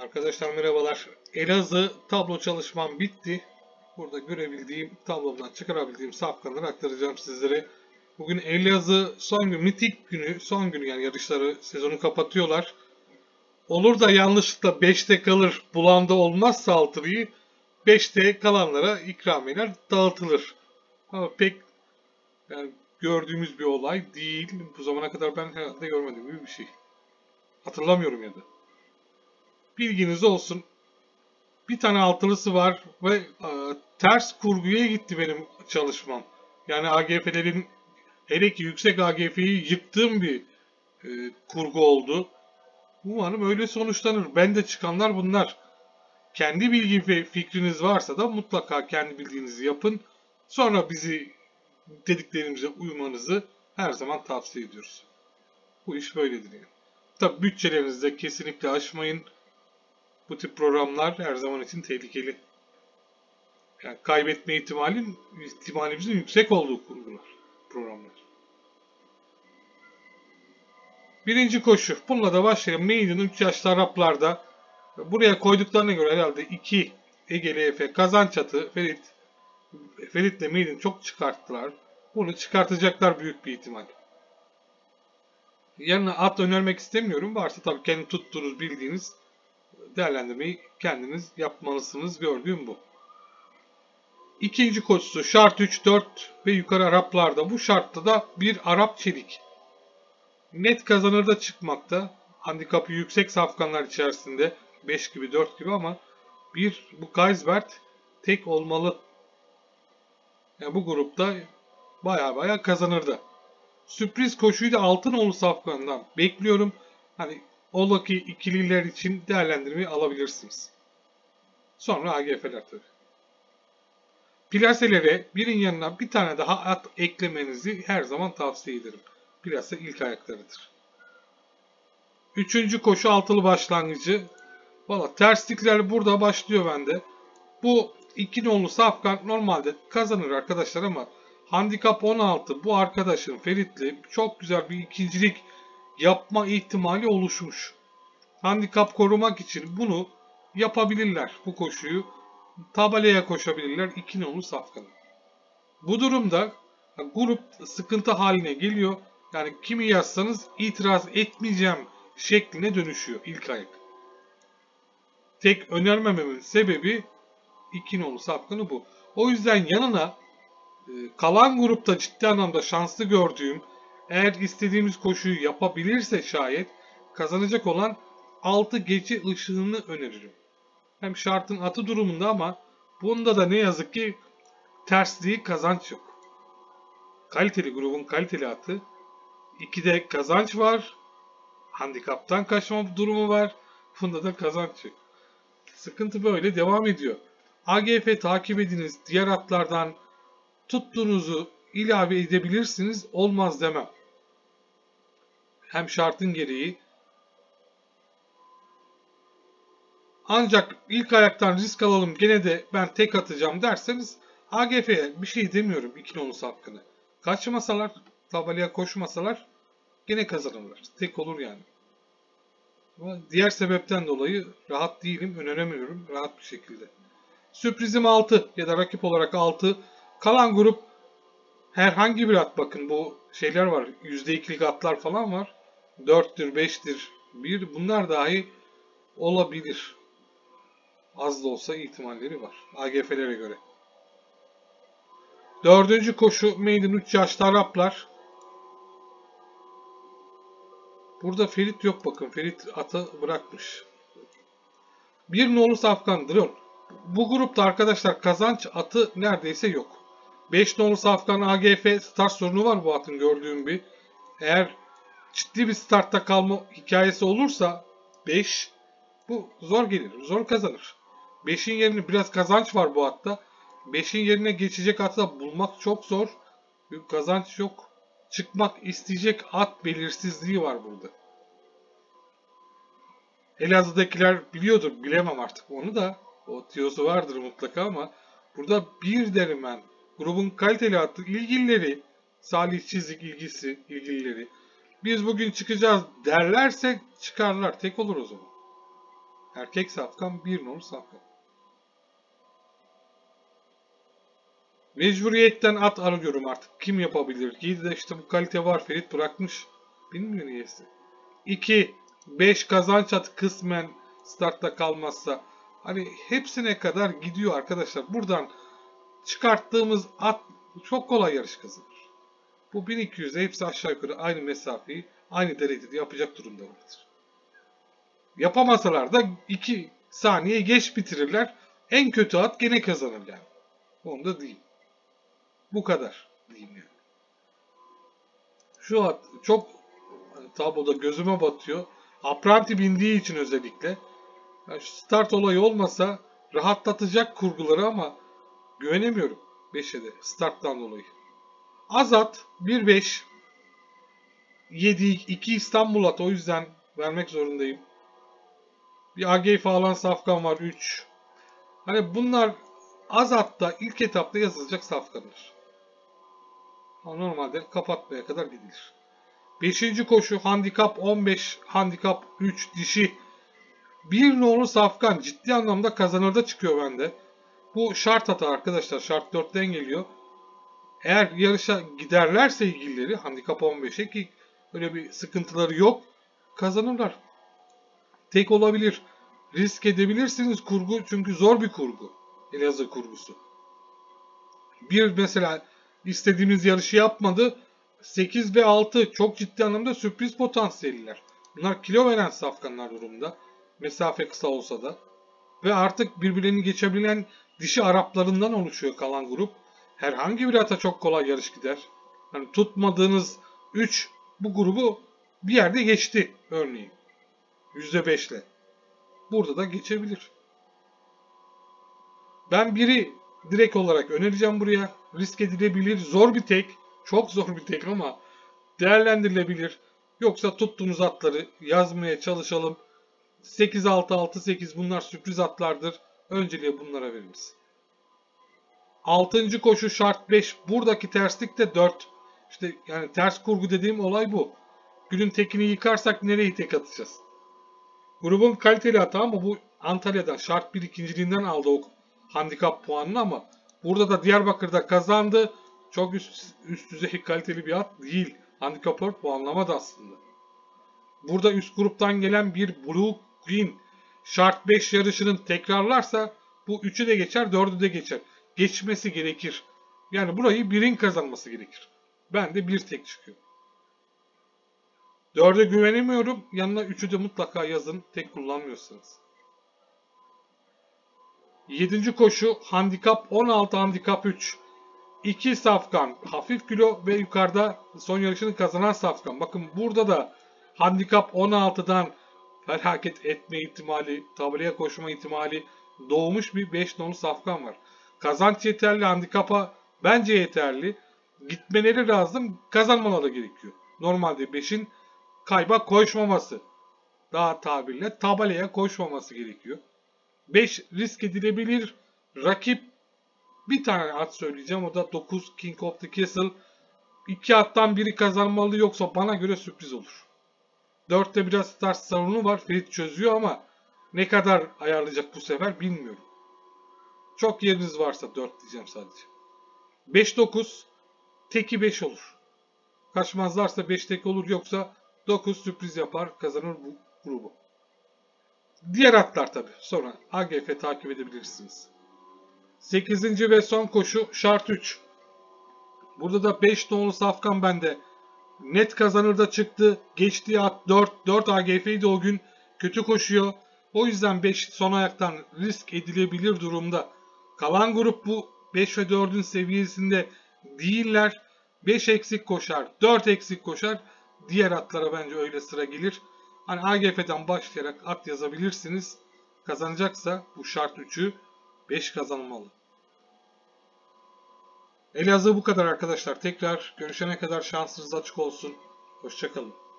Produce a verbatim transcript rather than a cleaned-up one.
Arkadaşlar merhabalar. Elazığ tablo çalışmam bitti. Burada görebildiğim, tablomdan çıkarabildiğim safkanları aktaracağım sizlere. Bugün Elazığ son gün, mitik günü, son günü yani yarışları, sezonu kapatıyorlar. Olur da yanlışlıkla beşte kalır, bulanda olmazsa altılıyı beşte kalanlara ikramiyeler dağıtılır. Ama pek yani gördüğümüz bir olay değil. Bu zamana kadar ben herhalde görmediğim gibi bir şey. Hatırlamıyorum ya da. Bilginiz olsun. Bir tane altılısı var ve e, ters kurguya gitti benim çalışmam. Yani A G F'lerin hele ki yüksek A G F'yi yıktığım bir e, kurgu oldu. Umarım öyle sonuçlanır. Bende çıkanlar bunlar. Kendi bilgi ve fikriniz varsa da mutlaka kendi bildiğinizi yapın. Sonra bizi dediklerimize uymanızı her zaman tavsiye ediyoruz. Bu iş böyledir yani. Tabi bütçelerinizi de kesinlikle aşmayın. Bu tip programlar her zaman için tehlikeli. Yani kaybetme ihtimalin, ihtimalimizin yüksek olduğu kurgular, programlar. Birinci koşu. Bununla da başlayalım. Maiden üç yaşlı Araplarda. Buraya koyduklarına göre herhalde iki Egeli Efe, Kazançatı, Ferit. Ferit ile Maiden çok çıkarttılar. Bunu çıkartacaklar büyük bir ihtimal. Yanına at önermek istemiyorum. Varsa tabii kendi tuttuğunuz, bildiğiniz değerlendirmeyi kendiniz yapmalısınız. Gördüğüm bu. İkinci koşusu şart üç, dört ve yukarı Araplarda. Bu şartta da bir Arap çelik. Net kazanırda çıkmakta. Handikapı yüksek safkanlar içerisinde. beş gibi dört gibi ama bir bu Kaisbert tek olmalı. Yani bu grupta baya baya kazanırda. Sürpriz koşuyu da Altınoğlu safkanından bekliyorum. Hani ola ki ikililer için değerlendirmeyi alabilirsiniz. Sonra A G F'ler tabii. Plaselere birin yanına bir tane daha at eklemenizi her zaman tavsiye ederim. Plase ilk ayaklarıdır. Üçüncü koşu altılı başlangıcı. Valla terslikler burada başlıyor bende. Bu iki nolu safkan normalde kazanır arkadaşlar ama handikap on altı bu arkadaşın Ferit'le çok güzel bir ikincilik yapma ihtimali oluşmuş. Handikap korumak için bunu yapabilirler bu koşuyu. Tabelaya koşabilirler iki nolu safkanı. Bu durumda grup sıkıntı haline geliyor. Yani kimi yazsanız itiraz etmeyeceğim şekline dönüşüyor ilk ayak. Tek önermememin sebebi iki nolu safkanı bu. O yüzden yanına kalan grupta ciddi anlamda şanslı gördüğüm, eğer istediğimiz koşuyu yapabilirse şayet kazanacak olan altı geçi ışığını öneririm. Hem şartın atı durumunda ama bunda da ne yazık ki tersliği kazanç yok. Kaliteli grubun kaliteli atı. ikide kazanç var. Handikaptan kaçma durumu var. Bunda da kazanç yok. Sıkıntı böyle devam ediyor. A G F takip ediniz. Diğer atlardan tuttuğunuzu ilave edebilirsiniz. Olmaz demem. Hem şartın gereği. Ancak ilk ayaktan risk alalım gene de ben tek atacağım derseniz A G F'ye bir şey demiyorum iki nolu hakkını. Kaçmasalar, tabelaya koşmasalar gene kazanırlar. Tek olur yani. Ama diğer sebepten dolayı rahat değilim, öneremiyorum rahat bir şekilde. Sürprizim altı ya da rakip olarak altı. Kalan grup herhangi bir at, bakın bu şeyler var. yüzde ikilik atlar falan var. dörttür, beştir, bir. Bunlar dahi olabilir. Az da olsa ihtimalleri var. A G F'lere göre. Dördüncü koşu Maiden üç yaşlı Araplar. Burada Ferit yok bakın. Ferit atı bırakmış. Bir nolu safkan drone. Bu grupta arkadaşlar kazanç atı neredeyse yok. beş nolu safkan A G F start sorunu var bu atın gördüğüm bir. Eğer ciddi bir startta kalma hikayesi olursa beş bu zor gelir. Zor kazanır. beşin yerine biraz kazanç var bu atta. beşin yerine geçecek atı bulmak çok zor. Büyük kazanç yok. Çıkmak isteyecek at belirsizliği var burada. Elazığ'dakiler biliyordur. Bilemem artık onu da. O tiyosu vardır mutlaka ama burada bir derim ben. Grubun kaliteli atı ilgilileri, Salih Çizik ilgisi, ilgilileri. Biz bugün çıkacağız derlerse çıkarlar. Tek olur o zaman. Erkek safkan bir nolu safkan. Mecburiyetten at arıyorum artık. Kim yapabilir? yedi de işte bu kalite var. Ferit bırakmış. Bilmiyor niyeyse. iki. beş kazanç at kısmen startta kalmazsa. Hani hepsine kadar gidiyor arkadaşlar. Buradan çıkarttığımız at çok kolay yarış kazanır. Bu bin iki yüzde hepsi aşağı yukarı aynı mesafeyi aynı derecede yapacak durumda vardır. Yapamasalar da iki saniye geç bitirirler. En kötü at gene kazanır yani. Onu da diyeyim. Bu kadar diyeyim yani. Şu at çok hani tabloda gözüme batıyor. Apranti bindiği için özellikle. Yani şu start olayı olmasa rahatlatacak kurguları ama güvenemiyorum beşe de starttan dolayı. Azat bir beş yedi iki İstanbul at, o yüzden vermek zorundayım. Bir A G F alan safkan var üç. Hani bunlar Azat'ta ilk etapta yazılacak safkanlar. Normalde kapatmaya kadar gidilir. beşinci koşu handikap on beş, handikap üç dişi. Bir nolu safkan ciddi anlamda kazanırda çıkıyor bende. Bu şart hata arkadaşlar. Şart dörtten geliyor. Eğer yarışa giderlerse ilgilileri handikap on beşe, ki öyle bir sıkıntıları yok, kazanırlar. Tek olabilir. Risk edebilirsiniz kurgu, çünkü zor bir kurgu. Elazığ kurgusu. Bir mesela istediğimiz yarışı yapmadı. sekiz ve altı çok ciddi anlamda sürpriz potansiyeliler. Bunlar kilo veren safkanlar durumda. Mesafe kısa olsa da. Ve artık birbirlerini geçebilen dişi Araplarından oluşuyor kalan grup. Herhangi bir ata çok kolay yarış gider. Yani tutmadığınız üç bu grubu bir yerde geçti örneğin. yüzde beşle. Burada da geçebilir. Ben biri direkt olarak önereceğim buraya. Risk edilebilir. Zor bir tek. Çok zor bir tek ama değerlendirilebilir. Yoksa tuttuğunuz atları yazmaya çalışalım. sekiz altı altı sekiz bunlar sürpriz atlardır. Önceliği bunlara veririz. altıncı koşu şart beş. Buradaki terslik de dört. İşte yani ters kurgu dediğim olay bu. Günün tekini yıkarsak nereye tek atacağız? Grubun kaliteli atı ama bu Antalya'dan şart bir ikinciliğinden aldı o handikap puanını, ama burada da Diyarbakır'da kazandı. Çok üst, üst düzey kaliteli bir at değil. Handikapör puanlamadı aslında. Burada üst gruptan gelen bir Blue Queen şart beş yarışının tekrarlarsa bu üçü de geçer, dördü de geçer. Geçmesi gerekir. Yani burayı birin kazanması gerekir. Ben de bir tek çıkıyor. dörde güvenemiyorum. Yanına üçü de mutlaka yazın. Tek kullanmıyorsanız. yedinci koşu handikap on altı, handikap üç. iki safkan. Hafif kilo ve yukarıda son yarışını kazanan safkan. Bakın burada da handikap on altıdan felaket etme ihtimali, tabelaya koşma ihtimali doğmuş bir beş nolu safkan var. Kazanç yeterli, handikapa bence yeterli. Gitmeleri lazım, kazanmaları gerekiyor. Normalde beşin kayba koşmaması, daha tabirle tabelaya koşmaması gerekiyor. beş risk edilebilir. Rakip bir tane at söyleyeceğim, o da dokuz King of the Castle. İki attan biri kazanmalı, yoksa bana göre sürpriz olur. dörtte biraz start sorunu var. Ferit çözüyor ama ne kadar ayarlayacak bu sefer bilmiyorum. Çok yeriniz varsa dört diyeceğim sadece. beş dokuz teki beş olur. Kaçmazlarsa beş tek olur, yoksa dokuz sürpriz yapar, kazanır bu grubu. Diğer atlar tabi. Sonra A G F takip edebilirsiniz. sekizinci ve son koşu şart üç. Burada da beş nolu safkan bende. Net kazanır da çıktı. Geçtiği at dört. dört A G F'ydi o gün. Kötü koşuyor. O yüzden beş son ayaktan risk edilebilir durumda. Kalan grup bu beş ve dördün seviyesinde değiller. beş eksik koşar. dört eksik koşar. Diğer atlara bence öyle sıra gelir. Hani A G F'den başlayarak at yazabilirsiniz. Kazanacaksa bu şart üçü beş kazanmalı. Elazığ bu kadar arkadaşlar. Tekrar görüşene kadar şansınız açık olsun. Hoşça kalın.